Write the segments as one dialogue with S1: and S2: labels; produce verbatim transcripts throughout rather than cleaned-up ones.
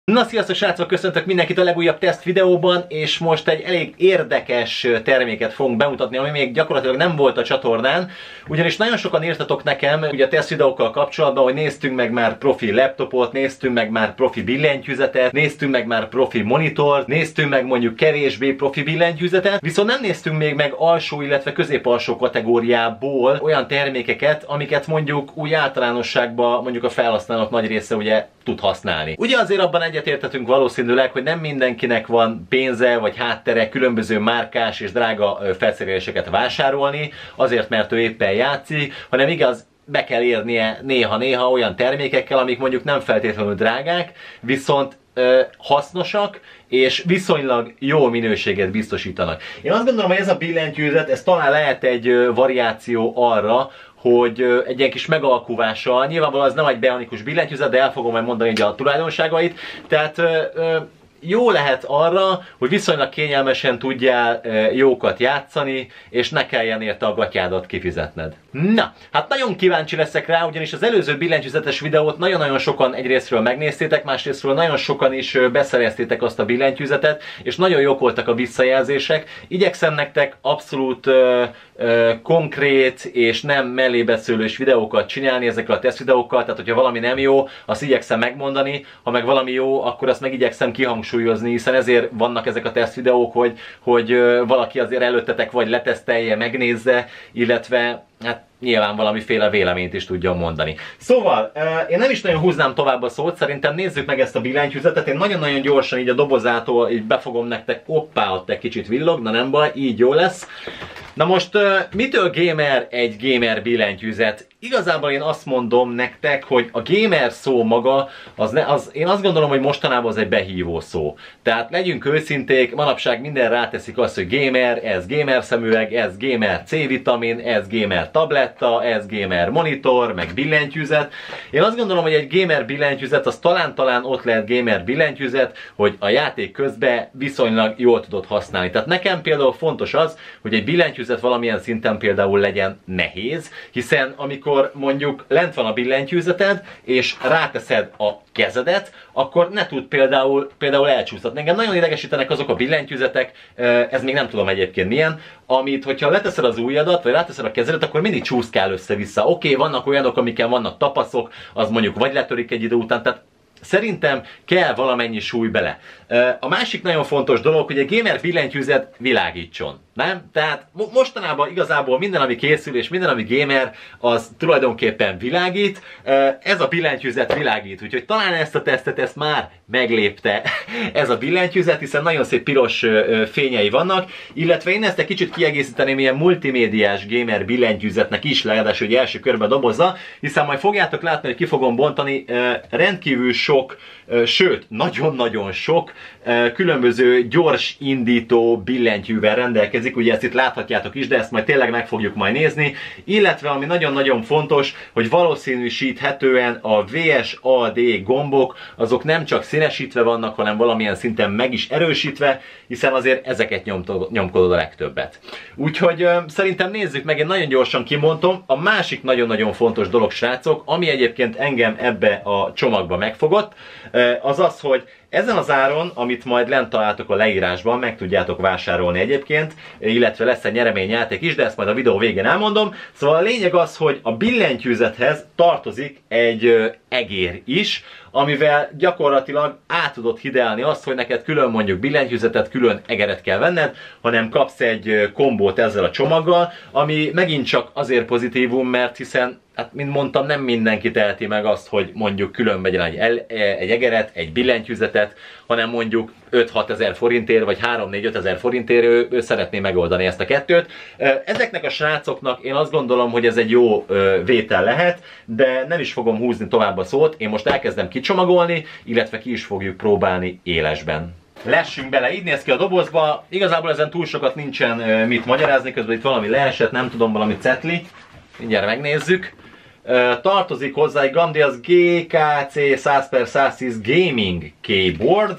S1: Na sziasztok srácok, köszöntök mindenkit a legújabb teszt videóban, és most egy elég érdekes terméket fogunk bemutatni, ami még gyakorlatilag nem volt a csatornán, ugyanis nagyon sokan írtatok nekem ugye a teszt videókkal kapcsolatban, hogy néztünk meg már profi laptopot, néztünk meg már profi billentyűzetet, néztünk meg már profi monitort, néztünk meg mondjuk kevésbé profi billentyűzetet, viszont nem néztünk még meg alsó, illetve középalsó kategóriából olyan termékeket, amiket mondjuk úgy általánosságban mondjuk a felhasználók nagy része ugye tud használni. Ugye azért abban egyetértetünk valószínűleg, hogy nem mindenkinek van pénze vagy háttere különböző márkás és drága felszereléseket vásárolni, azért mert ő éppen játszik, hanem igaz, be kell érnie néha-néha olyan termékekkel, amik mondjuk nem feltétlenül drágák, viszont ö, hasznosak, és viszonylag jó minőséget biztosítanak. Én azt gondolom, hogy ez a billentyűzet, ez talán lehet egy ö, variáció arra, hogy egy ilyen kis megalkuvással, nyilvánvalóan az nem egy bionikus billentyűzet, de el fogom majd mondani a tulajdonságait, tehát ö, ö, jó lehet arra, hogy viszonylag kényelmesen tudjál jókat játszani, és ne kelljen érte a gatyádat kifizetned. Na, hát nagyon kíváncsi leszek rá, ugyanis az előző billentyűzetes videót nagyon-nagyon sokan egyrésztről megnéztétek, másrésztről nagyon sokan is beszereztétek azt a billentyűzetet, és nagyon jók voltak a visszajelzések. Igyekszem nektek abszolút ö, ö, konkrét és nem mellébeszélős videókat csinálni ezekkel a teszt videókkal, tehát hogyha valami nem jó, azt igyekszem megmondani, ha meg valami jó, akkor azt meg igyekszem kihangsúlyozni, hiszen ezért vannak ezek a teszt videók, hogy, hogy valaki azért előttetek vagy letesztelje, megnézze, illetve hát nyilván valamiféle véleményt is tudjon mondani. Szóval, én nem is nagyon húznám tovább a szót, szerintem nézzük meg ezt a billentyűzetet. Én nagyon-nagyon gyorsan így a dobozától így befogom nektek, hoppá, ott egy kicsit villog, na nem baj, így jó lesz. Na most, mitől gamer egy gamer billentyűzet? Igazából én azt mondom nektek, hogy a gamer szó maga, az ne, az, én azt gondolom, hogy mostanában az egy behívó szó. Tehát legyünk őszinték, manapság minden ráteszik azt, hogy gamer, ez gamer szemüveg, ez gamer C-vitamin, ez gamer tabletta, ez gamer monitor, meg billentyűzet. Én azt gondolom, hogy egy gamer billentyűzet, az talán-talán ott lehet gamer billentyűzet, hogy a játék közben viszonylag jól tudod használni. Tehát nekem például fontos az, hogy egy billentyűzet valamilyen szinten például legyen nehéz, hiszen amikor mondjuk lent van a billentyűzeted, és ráteszed a kezedet, akkor ne tud például, például elcsúsztatni. Engem nagyon idegesítenek azok a billentyűzetek, ez még nem tudom egyébként milyen, amit, hogyha leteszed az ujjadat, vagy ráteszed a kezedet, akkor mindig csúszkál össze-vissza. Oké, okay, vannak olyanok, amiken vannak tapaszok, az mondjuk vagy letörik egy idő után, tehát szerintem kell valamennyi súly bele. A másik nagyon fontos dolog, hogy egy gamer billentyűzet világítson. Nem? Tehát mostanában igazából minden, ami készül, és minden, ami gamer, az tulajdonképpen világít. Ez a billentyűzet világít, úgyhogy talán ezt a tesztet ezt már meglépte ez a billentyűzet, hiszen nagyon szép piros fényei vannak, illetve én ezt egy kicsit kiegészíteném ilyen multimédiás gamer billentyűzetnek is, legalábbis hogy első körben dobozza, hiszen majd fogjátok látni, hogy ki fogom bontani, rendkívül sok, sőt, nagyon-nagyon sok különböző gyors indító billentyűvel rendelkezik, ugye ezt itt láthatjátok is, de ezt majd tényleg meg fogjuk majd nézni, illetve ami nagyon-nagyon fontos, hogy valószínűsíthetően a vé es á dé gombok, azok nem csak színesítve vannak, hanem valamilyen szinten meg is erősítve, hiszen azért ezeket nyomkodod a legtöbbet. Úgyhogy ö, szerintem nézzük meg, én nagyon gyorsan kimondom. A másik nagyon-nagyon fontos dolog, srácok, ami egyébként engem ebbe a csomagba megfogott, az az, hogy ezen az áron, amit majd lent találtok a leírásban, meg tudjátok vásárolni egyébként, illetve lesz egy nyereményjáték is, de ezt majd a videó végén elmondom. Szóval a lényeg az, hogy a billentyűzethez tartozik egy egér is, amivel gyakorlatilag át tudod hidelni azt, hogy neked külön mondjuk billentyűzetet, külön egeret kell venned, hanem kapsz egy kombót ezzel a csomaggal, ami megint csak azért pozitívum, mert hiszen hát, mint mondtam, nem mindenki teheti meg azt, hogy mondjuk külön vegyen egy, egy egeret, egy billentyűzetet, hanem mondjuk öt-hat ezer forintért, vagy három-négy-öt ezer forintért ő, ő szeretné megoldani ezt a kettőt. Ezeknek a srácoknak én azt gondolom, hogy ez egy jó vétel lehet, de nem is fogom húzni tovább a szót, én most elkezdem kicsomagolni, illetve ki is fogjuk próbálni élesben. Lessünk bele, így néz ki a dobozba, igazából ezen túl sokat nincsen mit magyarázni, közben itt valami leesett, nem tudom, valami cetli, mindjárt megnézzük. Tartozik hozzá egy Gamdias G K C száz per száztíz Gaming Keyboard.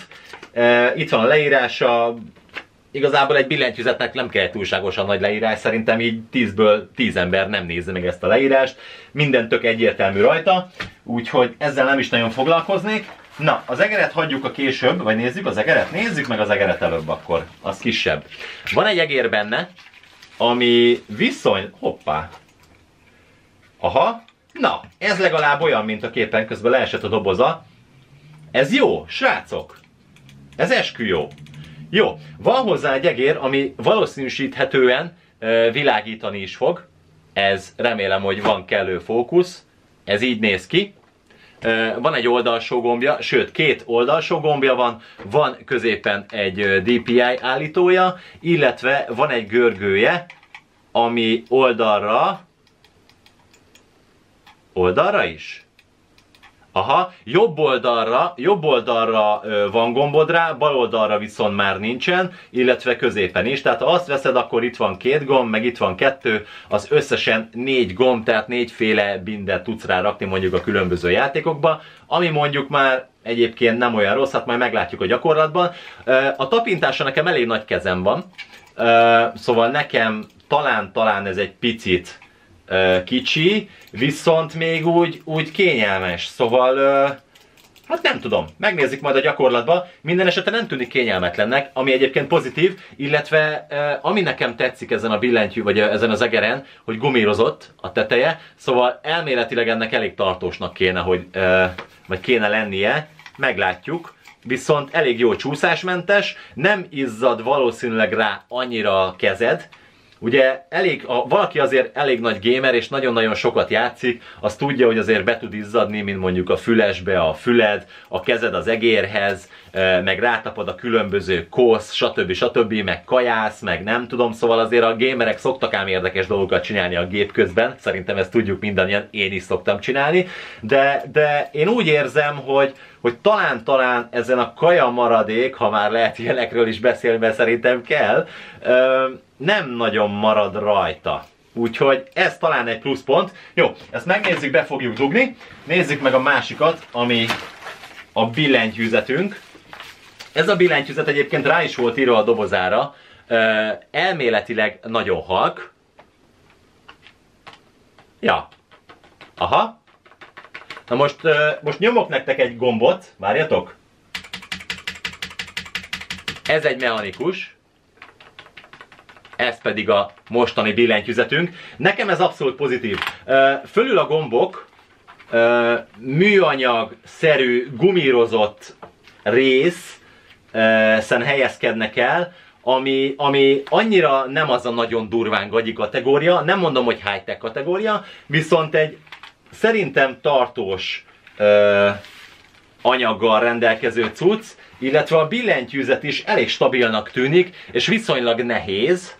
S1: Itt van a leírása, igazából egy billentyűzetnek nem kell túlságosan nagy leírás, szerintem így tízből tíz ember nem nézze meg ezt a leírást. Minden tök egyértelmű rajta, úgyhogy ezzel nem is nagyon foglalkoznék. Na, az egeret hagyjuk a később, vagy nézzük az egeret? Nézzük meg az egeret előbb akkor, az kisebb. Van egy egér benne, ami viszony... Hoppá! Aha, na, ez legalább olyan, mint a képen, közben leesett a doboza. Ez jó, srácok! Ez esküjó. Jó, van hozzá egy egér, ami valószínűsíthetően e, világítani is fog. Ez remélem, hogy van kellő fókusz. Ez így néz ki. E, van egy oldalsó gombja, sőt két oldalsó gombja van. Van középen egy dé pé i állítója, illetve van egy görgője, ami oldalra... Oldalra is? Aha, jobb oldalra, jobb oldalra ö, van gombod rá, bal oldalra viszont már nincsen, illetve középen is. Tehát ha azt veszed, akkor itt van két gomb, meg itt van kettő, az összesen négy gomb, tehát négyféle bindet tudsz rá rakni mondjuk a különböző játékokba, ami mondjuk már egyébként nem olyan rossz, hát majd meglátjuk a gyakorlatban. A tapintása nekem elég nagy kezem van, szóval nekem talán-talán ez egy picit kicsi, viszont még úgy, úgy kényelmes, szóval hát nem tudom, megnézzük majd a gyakorlatban, minden esetre nem tűnik kényelmetlennek, ami egyébként pozitív, illetve ami nekem tetszik ezen a billentyű, vagy ezen az egeren, hogy gumírozott a teteje, szóval elméletileg ennek elég tartósnak kéne, hogy, vagy kéne lennie, meglátjuk. Viszont elég jó csúszásmentes, nem izzad valószínűleg rá annyira a kezed. Ugye elég, a, valaki azért elég nagy gamer és nagyon-nagyon sokat játszik, az tudja, hogy azért be tud izzadni, mint mondjuk a fülesbe a füled, a kezed az egérhez, meg rátapad a különböző kosz, stb. stb. Meg kajász, meg nem tudom, szóval azért a gamerek szoktak ám érdekes dolgokat csinálni a gép közben, szerintem ezt tudjuk mindannyian, én is szoktam csinálni, de, de én úgy érzem, hogy, hogy talán-talán ezen a kaja maradék, ha már lehet ilyenekről is beszélni, mert szerintem kell, nem nagyon marad rajta. Úgyhogy ez talán egy pluszpont. Jó, ezt megnézzük, be fogjuk dugni. Nézzük meg a másikat, ami a billentyűzetünk. Ez a billentyűzet egyébként rá is volt írva a dobozára. Elméletileg nagyon halk. Ja. Aha. Na most, most nyomok nektek egy gombot. Várjatok. Ez egy mechanikus. Ez pedig a mostani billentyűzetünk. Nekem ez abszolút pozitív. Fölül a gombok műanyag-szerű, gumírozott részen helyezkednek el, ami, ami annyira nem az a nagyon durván gagyi kategória, nem mondom, hogy high-tech kategória, viszont egy szerintem tartós anyaggal rendelkező cucc, illetve a billentyűzet is elég stabilnak tűnik, és viszonylag nehéz,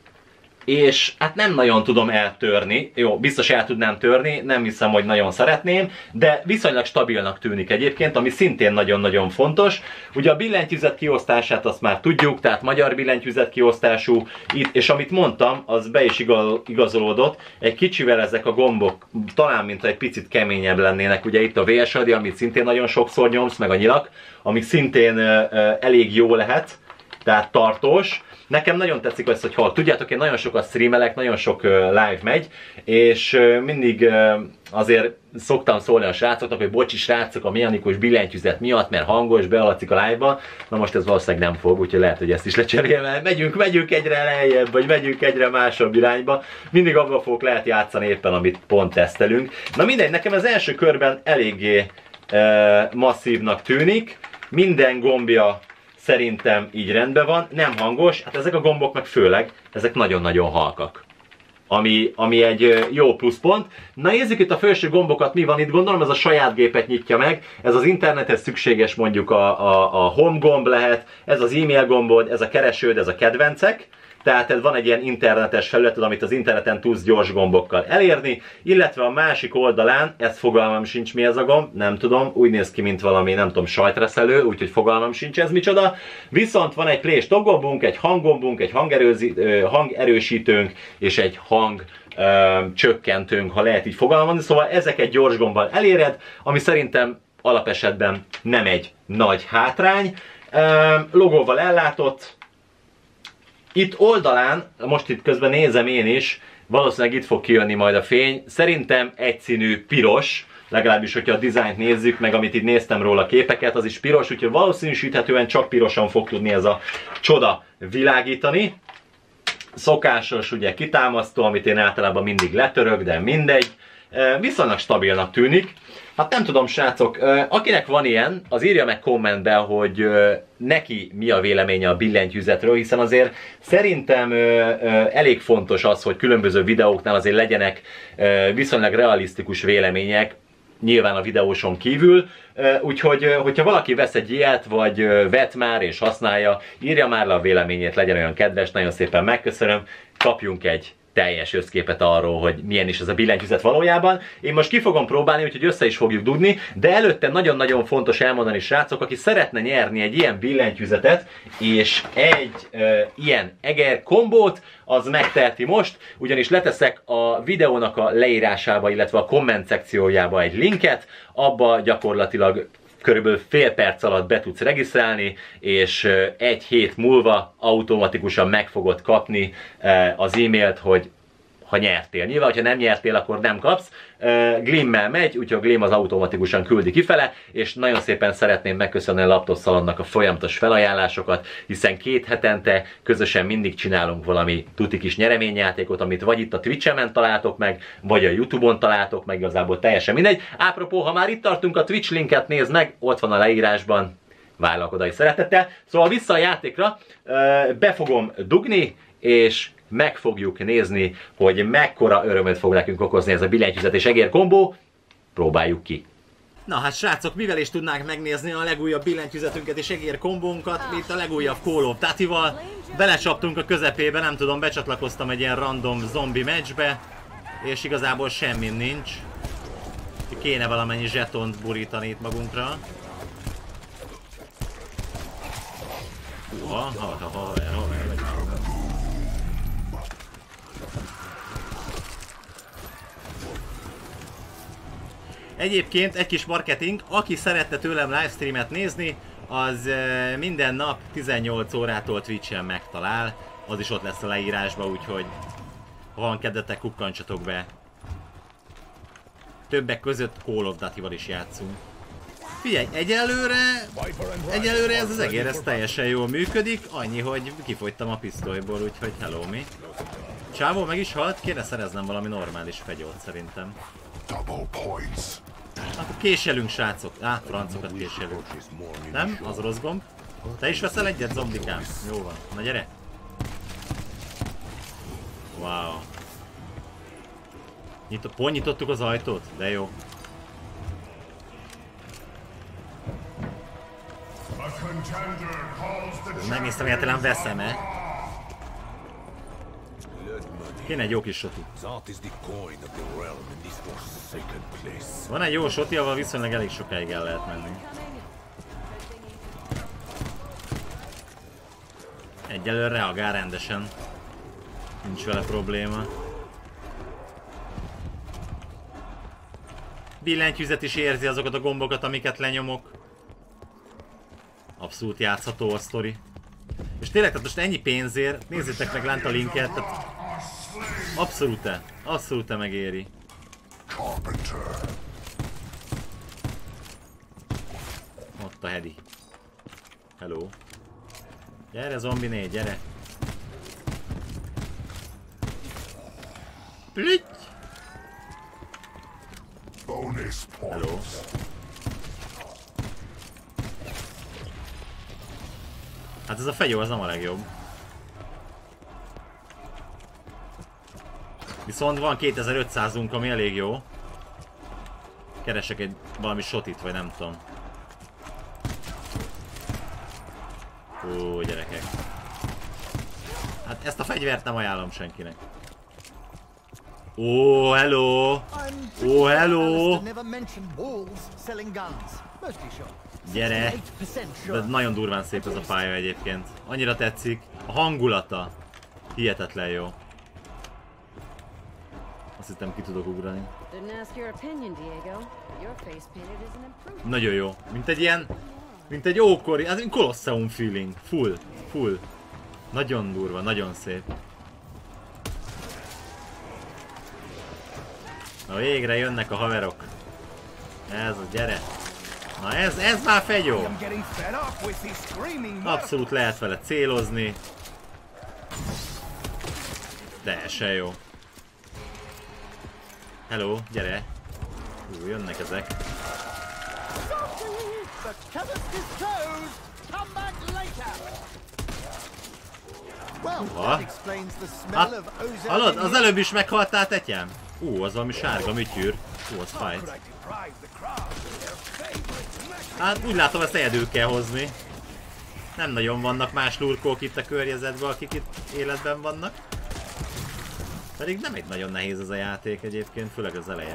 S1: és hát nem nagyon tudom eltörni, jó, biztos el tudnám törni, nem hiszem, hogy nagyon szeretném, de viszonylag stabilnak tűnik egyébként, ami szintén nagyon-nagyon fontos. Ugye a billentyűzet kiosztását azt már tudjuk, tehát magyar billentyűzet kiosztású, itt, és amit mondtam, az be is igazolódott, egy kicsivel ezek a gombok talán mint egy picit keményebb lennének, ugye itt a vé es adi, amit szintén nagyon sokszor nyomsz, meg a nyilak, amik szintén uh, uh, elég jó lehet, tehát tartós. Nekem nagyon tetszik az, hogy hol. Tudjátok, én nagyon sokat streamelek, nagyon sok uh, live megy, és uh, mindig uh, azért szoktam szólni a srácoknak, hogy bocsi srácok a mechanikus billentyűzet miatt, mert hangos, bealatszik a live-ba. Na most ez valószínűleg nem fog, úgyhogy lehet, hogy ezt is lecserélem. Megyünk, megyünk egyre lejjebb, vagy megyünk egyre másabb irányba. Mindig abban fogok lehet játszani éppen, amit pont tesztelünk. Na mindegy, nekem az első körben eléggé uh, masszívnak tűnik. Minden gombja szerintem így rendben van, nem hangos, hát ezek a gombok meg főleg, ezek nagyon-nagyon halkak. Ami, ami egy jó pluszpont. Na nézzük itt a felső gombokat, mi van itt, gondolom ez a saját gépet nyitja meg, ez az internethez szükséges mondjuk a, a, a home gomb lehet, ez az e-mail gombod, ez a keresőd, ez a kedvencek. Tehát ez van egy ilyen internetes felületed, amit az interneten tudsz gyors gombokkal elérni, illetve a másik oldalán, ez fogalmam sincs mi ez a gomb, nem tudom, úgy néz ki, mint valami, nem tudom, sajtreszelő, úgyhogy fogalmam sincs ez micsoda. Viszont van egy play stop gombunk, egy hanggombunk, egy hangerősítőnk és egy hang ö, csökkentőnk, ha lehet így fogalmazni, szóval ezeket gyors gombbal eléred, ami szerintem alapesetben nem egy nagy hátrány. Ö, logóval ellátott. Itt oldalán, most itt közben nézem én is, valószínűleg itt fog kijönni majd a fény, szerintem egyszínű piros, legalábbis, hogyha a dizájnt nézzük, meg amit itt néztem róla képeket, az is piros, úgyhogy valószínűsíthetően csak pirosan fog tudni ez a csoda világítani. Szokásos ugye kitámasztó, amit én általában mindig letörök, de mindegy. Viszonylag stabilnak tűnik. Hát nem tudom, srácok, akinek van ilyen, az írja meg kommentbe, hogy neki mi a véleménye a billentyűzetről, hiszen azért szerintem elég fontos az, hogy különböző videóknál azért legyenek viszonylag realisztikus vélemények, nyilván a videóson kívül, úgyhogy hogyha valaki vesz egy ilyet, vagy vett már és használja, írja már le a véleményét, legyen olyan kedves, nagyon szépen megköszönöm, kapjunk egy teljes összképet arról, hogy milyen is ez a billentyűzet valójában. Én most ki fogom próbálni, úgyhogy össze is fogjuk dugni, de előtte nagyon-nagyon fontos elmondani, srácok, aki szeretne nyerni egy ilyen billentyűzetet és egy e, ilyen eger kombót, az megteheti most, ugyanis leteszek a videónak a leírásába, illetve a komment szekciójába egy linket, abba gyakorlatilag körülbelül fél perc alatt be tudsz regisztrálni, és egy hét múlva automatikusan meg fogod kapni az e-mailt, hogy ha nyertél. Nyilván, hogyha nem nyertél, akkor nem kapsz. Glimmel megy, úgyhogy a Glimm az automatikusan küldi kifele, és nagyon szépen szeretném megköszönni a Laptop Szalonnak a folyamatos felajánlásokat, hiszen két hetente közösen mindig csinálunk valami tuti kis nyereményjátékot, amit vagy itt a Twitch-en találtok meg, vagy a YouTube-on találtok meg, igazából teljesen mindegy. Apropó, ha már itt tartunk, a Twitch linket nézd meg, ott van a leírásban, várlak oda is szeretettel. Szóval vissza a játékra, be fogom dugni, és meg fogjuk nézni, hogy mekkora örömöt fog nekünk okozni ez a billentyűzet és egér kombó. Próbáljuk ki. Na hát srácok, mivel is tudnánk megnézni a legújabb billentyűzetünket és egér kombónkat, mint a legújabb Call of Duty-val. Belecsaptunk a közepébe, nem tudom, becsatlakoztam egy ilyen random zombi meccsbe, és igazából semmi nincs. Kéne valamennyi zsetont burítani itt magunkra. Uha, ha, ha, ha, ha, ha. Egyébként egy kis marketing, aki szerette tőlem livestreamet nézni, az minden nap tizennyolc órától Twitch-en megtalál, az is ott lesz a leírásban, úgyhogy ha van kedvetek, kukkancsatok be. Többek között Call of Duty-val is játszunk. Figyelj, egyelőre, egyelőre ez az egér, ez teljesen jól működik, annyi, hogy kifogytam a pisztolyból, úgyhogy hello mi. Csávó meg is halt, kéne szereznem valami normális fegyót szerintem. Akkor késelünk, srácok. Á, francokat késelünk. Nem? Az rossz gomb. Te is veszel egyet, zombikám? Jó van. Na gyere. Wow. Nyit pont nyitottuk az ajtót? De jó. Megnéztem, egyáltalán veszem-e. Kéne egy jó kis soti. Van egy jó soti, ahol viszonylag elég sokáig el lehet menni. Egyelőre reagál rendesen. Nincs vele probléma. Billentyűzet is érzi azokat a gombokat, amiket lenyomok. Abszolút játszható a sztori. És tényleg, tehát most ennyi pénzért, nézzétek meg lent a linket, tehát abszolút-e, abszolút-e megéri. Ott a Hedi. Hello. Gyere zombi négy, gyere. Plüty! Hello. Hát ez a fegyó az nem a legjobb. Viszont van kétezer-ötszázunk, ami elég jó. Keresek egy valami shotit, vagy nem tudom. Ó, gyerekek. Hát ezt a fegyvert nem ajánlom senkinek. Ó, hello! Ó, hello! Gyere! De nagyon durván szép ez a pálya egyébként. Annyira tetszik. A hangulata. Hihetetlen jó. Azt hittem ki tudok ugrani. Nagyon jó. Mint egy ilyen... Mint egy ókori... Ez egy Colosseum feeling. Full. Full. Nagyon durva, nagyon szép. Na végre jönnek a haverok.
S2: Ez a, gyere! Na ez, ez már fegyó! Abszolút lehet vele célozni. De ez se jó. Hello, gyere! Hú, jönnek ezek. Uha. Hát, hallod? Az előbb is meghaltál, tetyám? Ú, az valami sárga műtyűr. Ú, az fájt. Hát úgy látom, ezt egyedül kell hozni. Nem nagyon vannak más lurkók itt a környezetben, akik itt életben vannak. Pedig nem egy nagyon nehéz ez a játék egyébként, főleg az eleje.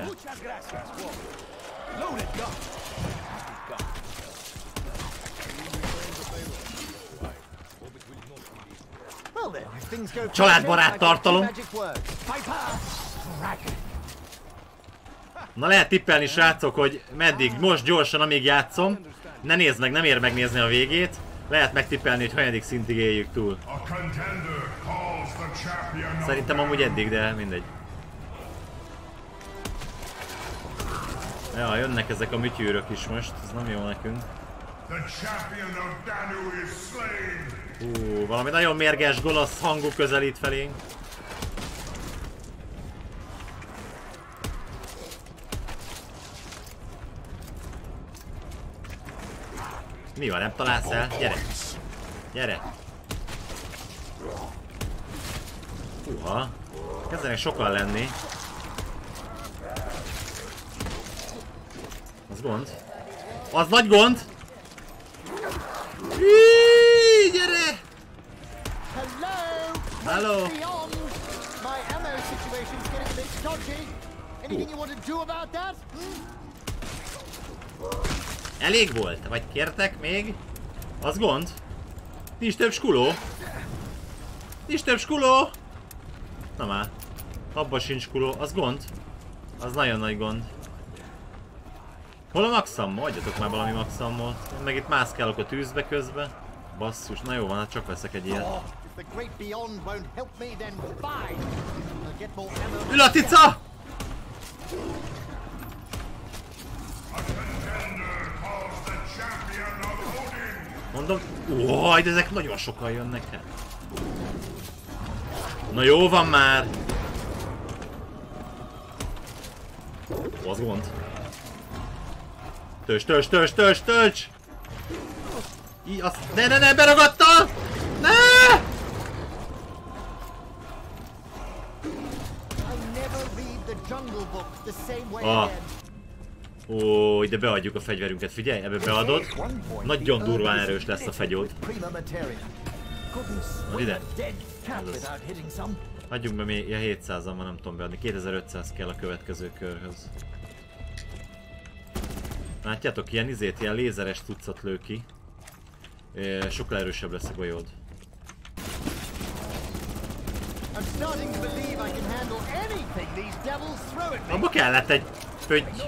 S2: Családbarát tartalom! Na lehet tippelni, srácok, hogy meddig, most gyorsan, amíg játszom. Ne nézd meg, nem ér megnézni a végét. Lehet megtippelni, hogy hanyadik szintig éljük túl. Szerintem amúgy eddig, de mindegy. Ja, jönnek ezek a műtyűrök is most, ez nem jó nekünk. Hú, valami nagyon mérges, golasz hangú közelít felénk. Mi van, nem találsz el? Gyere! Gyere! Húha! Kezdenek sokan lenni. Az gond. Az nagy gond! Íííí, gyere! Hello! Elég volt? Vagy kértek még? Az gond? Nincs több skuló? Nincs több skuló? Na már. Abba sincs skuló. Az gond? Az nagyon nagy gond. Hol a maxammo? Adjatok már valami maxammót. Én meg itt mászkálok a tűzbe közben. Basszus, na jó van, hát csak veszek egy ilyet. Ül a cica! Mondom, óhaj, de ezek nagyon sokan jönnek el. Na jó van már! Ó, az gond. Töcs, töcs, töcs, töcs, töcs! Í, azt... Ne, ne, ne, beragadtam! Ne! Ah. Ó, ide beadjuk a fegyverünket, figyelj, ebbe beadod. Nagyon durván erős lesz a fegyód. Na ide. Adjunk be még, ja hétszázan van, nem tudom beadni, kétezer-ötszáz kell a következő körhöz. Látjátok, ilyen izét, ilyen lézeres cuccot lő ki. É, sokkal erősebb lesz a golyód. Abba kellett egy pötty.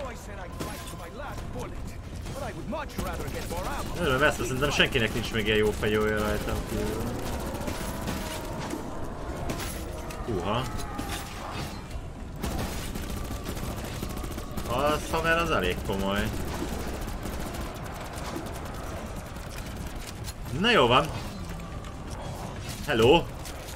S2: Örülöm ezt, szerintem senkinek nincs még ilyen jó fegyója rajtam kívül. Húha. A szaver az elég komoly. Na jó van. Hello.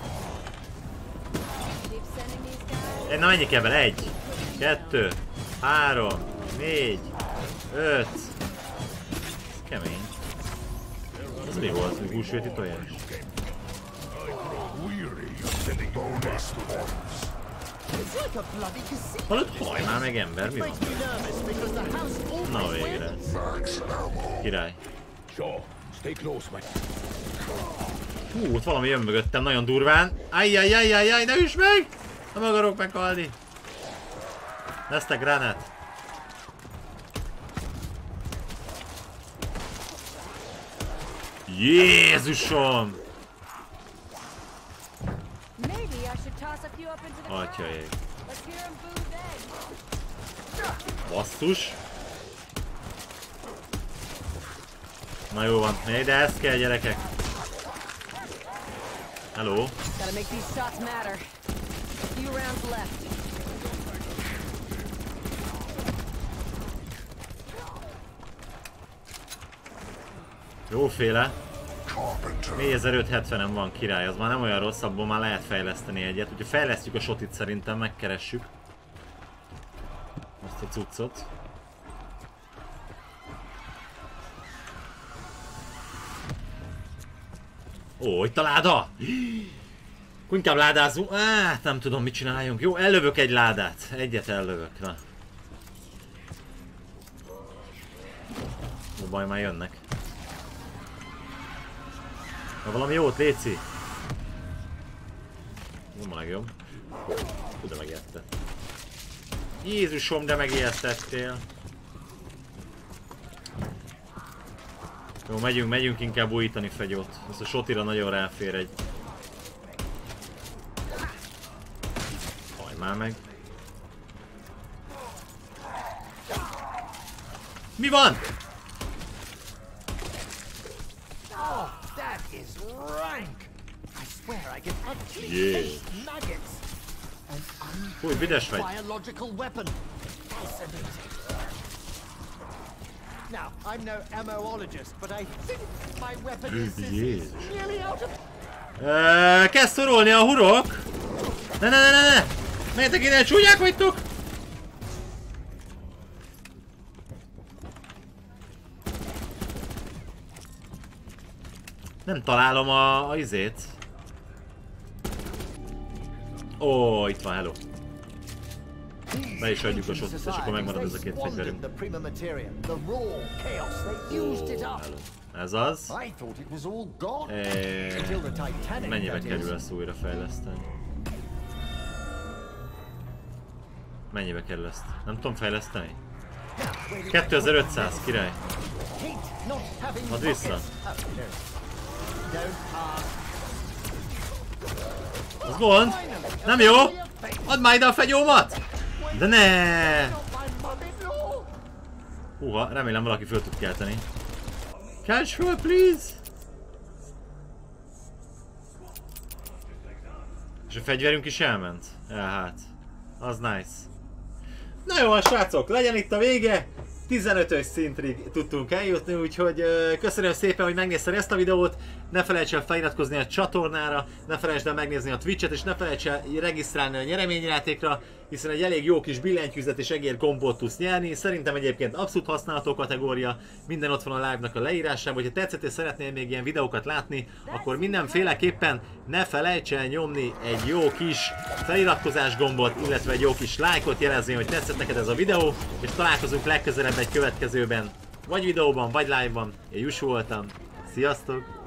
S2: Na mennyi kell vele? Egy, kettő, három, négy, öt. Ez kemény. Ez mi volt, hogy húsvéti tojás? Hallod, haj már meg ember, mi van? Na végre. Király. Hú, ott valami jön mögöttem nagyon durván. Ajjajjajjajjaj, ne üss meg! Nem akarok meghalni. Lesztek granát. Jézusom! Atyaég. Basszus. Na jó van, még de ez kell, gyerekek. Hello. Few rounds left. Jóféle. négyezer-ötszázhetvenem van, király, az már nem olyan rossz, abból már lehet fejleszteni egyet. Úgyhogy fejlesztjük a sotit, szerintem megkeressük azt a cuccot. Ó, itt a láda! Inkább ládázunk. Á, nem tudom, mit csináljunk. Jó, ellövök egy ládát. Egyet ellövök, na. Jó, baj, már jönnek. Na, valami jót, léci. Jó, legjobb. Hú, de megijesztett. Jézusom, de megijesztettél. Jó, megyünk, megyünk inkább újítani fegyót. Ez a sotira nagyon ráfér egy. Hajj már meg. Mi van? Yeah. Fúj, vides vagy.
S3: Now, I'm no ammoologist, but I think my weapon is nearly out of...
S2: Uh, kezd szorolni a hurok! Ne, ne, ne, ne, ne! Menjetek innen, csúnyák vagytok! Nem találom a, a izét. Ó, itt van, hello. Be is adjuk a sotot, és akkor megmarad ez a két fegyverünk. Ez az. E... Mennyibe kerül ezt újra fejleszteni? Mennyibe kerül ezt? Nem tudom fejleszteni? kétezer-ötszáz, király. Add vissza. Az gond? Nem jó? Add már ide a fegyómat! De ne! Húha, remélem valaki föl tud kelteni. Catch föl, please! És a fegyverünk is elment? Ja, hát. Az nice. Na jó, srácok, legyen itt a vége! tizenötös szintig tudtunk eljutni, úgyhogy uh, köszönöm szépen, hogy megnézted ezt a videót. Ne felejts el feliratkozni a csatornára, ne felejtsd el megnézni a Twitch-et, és ne felejts el regisztrálni a nyereményjátékra, hiszen egy elég jó kis billentyűzet és egér gombot tudsz nyerni. Szerintem egyébként abszolút használható kategória, minden ott van a live-nak a leírásában. Hogyha tetszett és szeretnél még ilyen videókat látni, akkor mindenféleképpen ne felejts el nyomni egy jó kis feliratkozás gombot, illetve egy jó kis lájkot, jelezni, hogy tetszett neked ez a videó, és találkozunk legközelebb egy következőben, vagy videóban, vagy live-ban. Én Jussi voltam. Sziasztok!